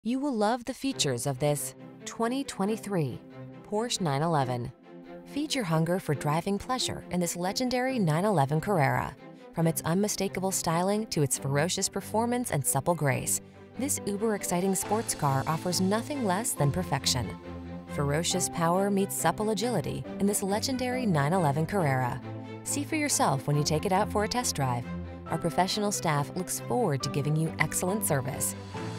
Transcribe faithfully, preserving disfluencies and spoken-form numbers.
You will love the features of this twenty twenty-three Porsche nine eleven. Feed your hunger for driving pleasure in this legendary nine eleven Carrera. From its unmistakable styling to its ferocious performance and supple grace, this uber-exciting sports car offers nothing less than perfection. Ferocious power meets supple agility in this legendary nine eleven Carrera. See for yourself when you take it out for a test drive. Our professional staff looks forward to giving you excellent service.